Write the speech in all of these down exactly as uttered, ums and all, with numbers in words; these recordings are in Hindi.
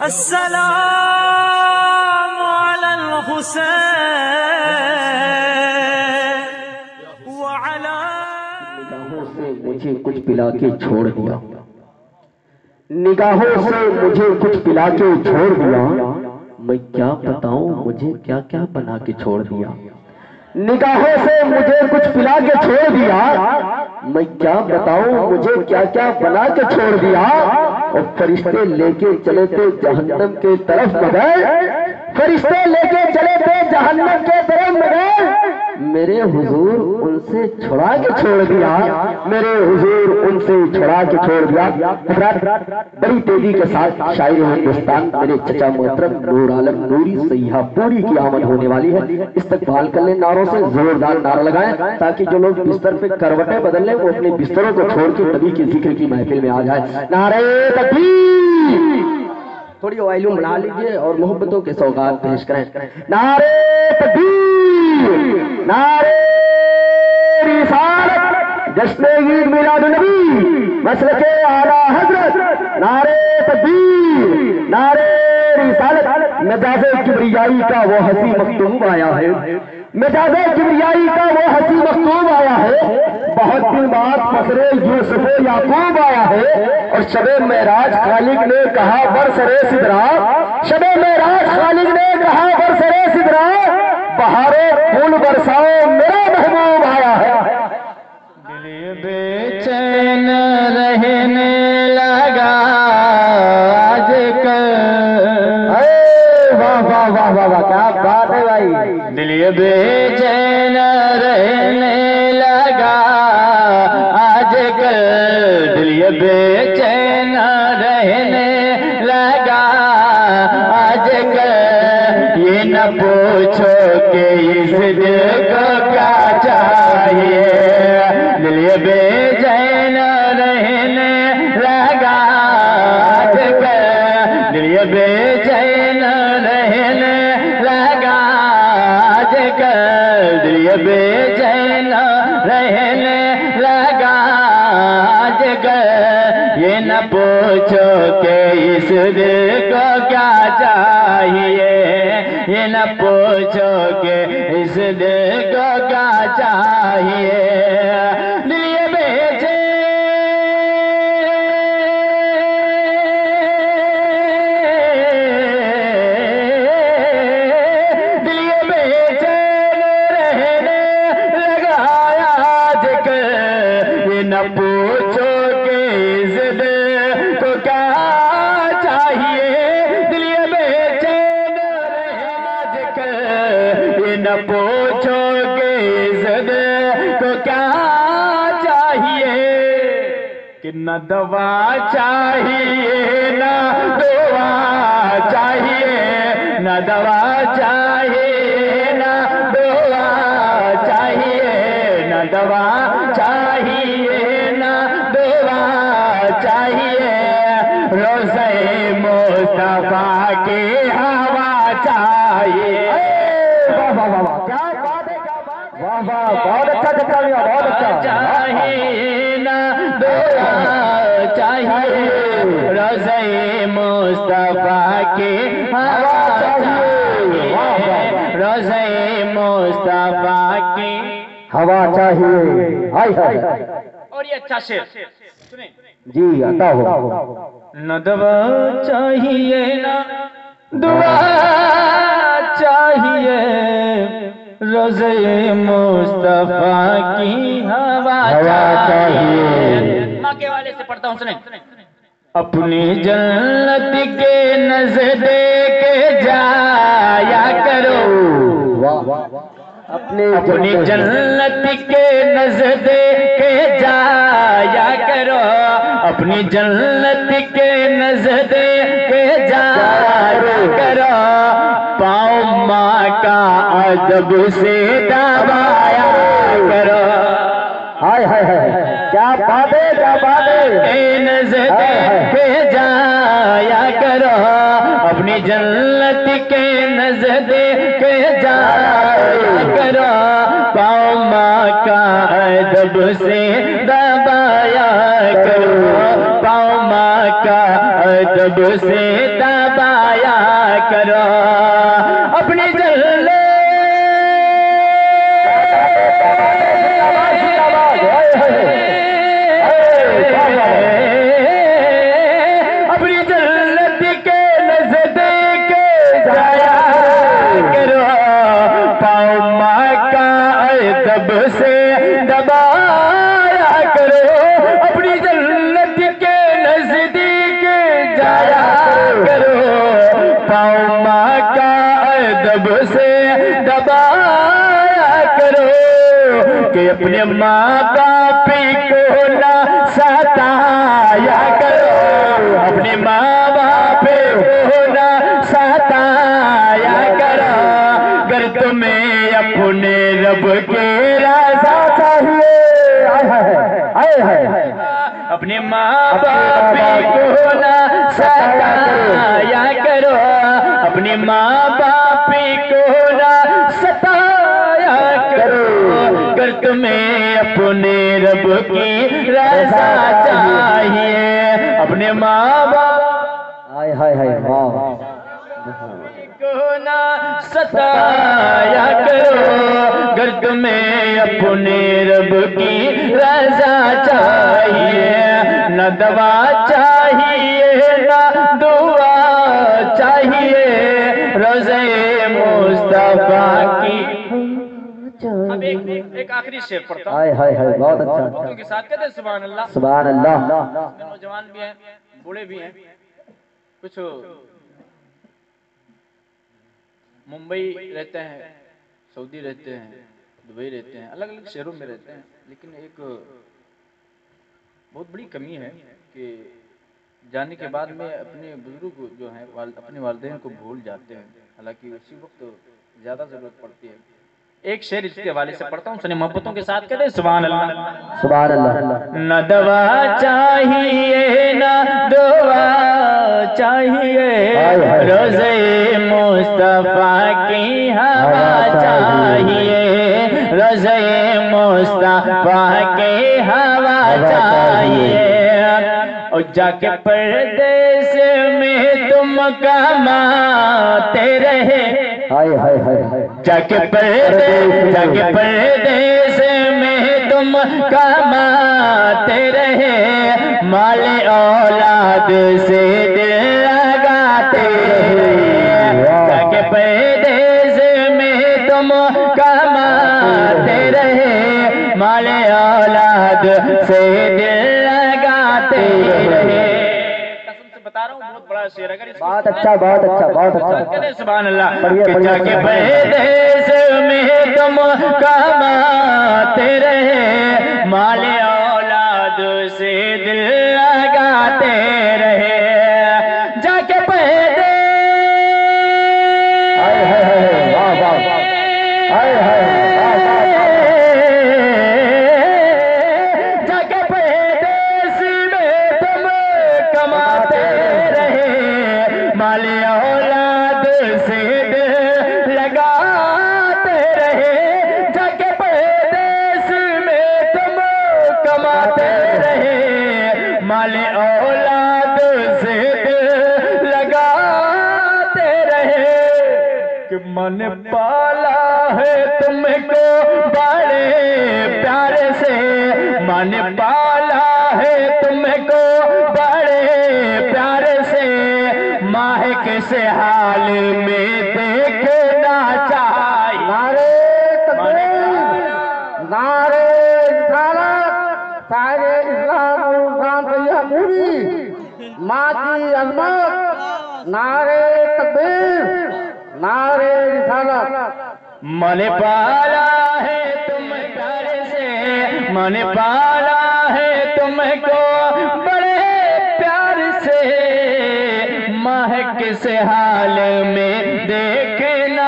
अस्सलामु अलल हुसैन व अला। निगाहों से मुझे कुछ पिला के छोड़ दिया, निगाहों से मुझे कुछ पिला के छोड़ दिया। मैं क्या बताऊं मुझे क्या क्या बना के छोड़ दिया। निगाहों से मुझे कुछ पिला के छोड़ दिया, मैं क्या बताऊं मुझे क्या क्या बना के छोड़ दिया। और फरिश्ते लेके चले थे जहन्नम के तरफ मगर, फरिश्ते लेके चले थे जहन्नम के तरफ मगर मेरे हुजूर उनसे छुड़ा के छोड़ दिया, मेरे हुजूर उनसे छुड़ा के छोड़ दिया। बड़ी तेजी के साथ शायर हिंदुस्तान मेरे चचा मोहतरम नूर आलम नूरी सैया पूरी की आमद होने वाली है। इस्तकबाल कर ले नारों से, जोरदार नारा लगाएं ताकि जो लोग बिस्तर पे करवटें बदल ले वो अपने बिस्तरों को छोड़ के नबी के जिक्र की महफिल में आ जाए। नारे तकबीर। थोड़ी वॉल्यूम बढ़ा लीजिए और मोहब्बतों के सौगात पेश करें। नारे तकबीर, नारे रिसालत, जश्न ईद मिलाद नबी, मसलके आला हजरत। नारे तकबीर, नारे रिसालत। मिजाज किबरियाई का वो हसी मखतूम आया है, मिजाज किबरियाई का वो हसी मखतूम आया है। बहुत दिन बाद फसरे यूसुफ याकूब आया है। और शबे मेराज खालिक ने कहा बरसरे सिदरा, शबे मेराज खालिक ने कहा बरसरे सिदरा, बहारे फूल बरसाओ मेरा महबूब आया है। दिल बेचैन रहने लगा आजकल। वाह वाह वाह वाह वाह, क्या बात है भाई। दिल बेचैन रहने लगा आजकल, दिल बेचैन रहने लगा आजकल। ये न पूछो कि इस दिल को क्या चाहिए, दिल बेचैन रहने लगा आजकल, दिल बेचैन रहने लगा आजकल, दिल बेचैन रहने लगा आजकल। ये न पूछो कि इस दिल को क्या चाहिए, ये न पूछो कि इस दिल को क्या चाहिए। दिल बेचे दिल बेचैन रहने लगा आजकल। ये न पूछो कि इस दिल को क्या चाहिए, दिल बेचैन आजकल। ये न पूछो कि इस दिल को क्या चाहिए। कि न दवा चाहिए न दुआ चाहिए, न दवा चाहिए न दुआ चाहिए, न दवा चाहिए न दुआ चाहिए। रोज़े मुस्तफा की हवा चाहिए। वाह वाह वाह वाह, क्या बात है, क्या बात है। वाह वाह, बहुत अच्छा चचा मियां, बहुत अच्छा। चाहिए न दुआ चाहिए, रोज़े मुस्तफा की हवा चाहिए, रोज़े मुस्तफा की हवा चाहिए। हाय हाय। और ये अच्छा शेर सुने। जी आता हो। न दवा चाहिए न दुआ चाहिए, रोज़े मुस्तफा की हवा चाहिए। माँ के वाले से पढ़ता हूँ सुने। अपनी जन्नत के नज़दे के जाया करो, अपने अपनी जन्नत के नज़दे के जाया करो, अपनी जन्नत के नज़दे के जाया करो। पाँव माँ का अदब से दबाया करो। हाय हाय हाय, क्या बात है, क्या बात है। नज़दे के जाया करो, अपनी जन्नत के नज़दे के जाया करो। पाँव माँ का अदब से दबाया करो, पाँव माँ का अदब से दबाया जाया करो अपनी जल्ले अपनी जन्नत के नजदीक जाया करो पाओ माँ का अदब से दबाया करो अपनी जन्नत के नजदीक जाया करो पाओ माँ का अदब से दबाया करो कि अपने माँ बाप को ना सताया करो अपने माँ बाप को ना सताया करो अगर तुम्हें अपने रब के राजा चाहिए आए है अपने माँ बाप को ना सताया करो अपने माँ बाप को ना सताया करो अगर तुम्हें अपने रब की रजा चाहिए अपने माँ बाप हाय हाय हाय वाह को ना सताया करो अगर तुम्हें अपने रब की रजा चाहिए न दवा चाहिए न दुआ चाहिए रोज़े मुस्तफा की अब एक एक आखिरी शेर पढ़ता हूं हाय हाय हाय बहुत अच्छा उनके साथ कहते हैं सुभान अल्लाह सुभान अल्लाह नौजवान भी हैं बूढ़े भी हैं कुछ मुंबई रहते हैं सऊदी रहते हैं दुबई रहते हैं अलग अलग शहरों में रहते हैं लेकिन एक बहुत बड़ी कमी है कि जाने के बाद में अपने बुजुर्ग जो हैं अपने वालिदैन को भूल जाते हैं हालांकि उसी वक्त ज़्यादा ज़रूरत पड़ती है एक शेर इसके हवाले से पढ़ता हूँ सुनिए मोहब्बतों के साथ कहते हैं सुभान अल्लाह सुभान अल्लाह न दवा चाहिए न दुआ चाहिए रोज़े मुस्तफा की हवा चाहिए रोज़े मुस्तफा की हवा चाहिए और जाके परदेस में तुम कमाते रहे हाय हाय हाय जाके परदेस जाके परदेस में तुम कमाते रहे माले औलाद से दिल लगाते रहे जाके परदेस में तुम कमाते रहे माले औलाद से दिल लगाते रहे बता रहा हूँ बहुत बड़ा शेर अगर बहुत अच्छा बहुत अच्छा बहुत अच्छा सुभान अल्लाह जाके परदेस में तुम कमाते रहे माले औलाद से दिल लगाते रहे जाके परदेस हाय हाय हाय वाह वाह हाय हाय जाके परदेस में तुम कमाते माले औलाद से दिल लगाते रहे जाके परदेस में तुम कमाते रहे माले औलाद से दिल लगाते रहे कि मन पाला है तुमको बड़े प्यार से मन पाला है तुमको बड़े प्यार से माह किस हाल में देखना चाहिए नारे तकबीर नारे रिसालत सारे इस्लाम गान भैया पूरी माँ की अजमत नारे तकबीर नारे रिसालत मन पाला है तुम प्यार से मन पाला है तुमको बड़े प्यार से माह किस हाल में देखना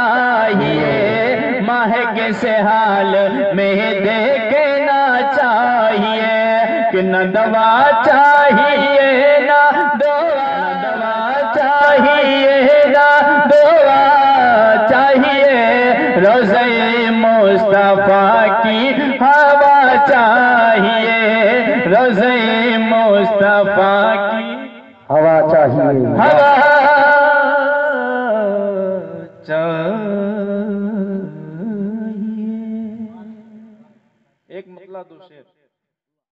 चाहिए माह किस हाल में देखना चाहिए कि न दवा चाहिए ना दुआ न दवा चाहिए ना दुआ चाहिए रोज़े मुस्तफा की हवा चाहिए रोज़े मुस्तफा की हवा चाहिए हवा चाहिए। एक मतला दो शेर।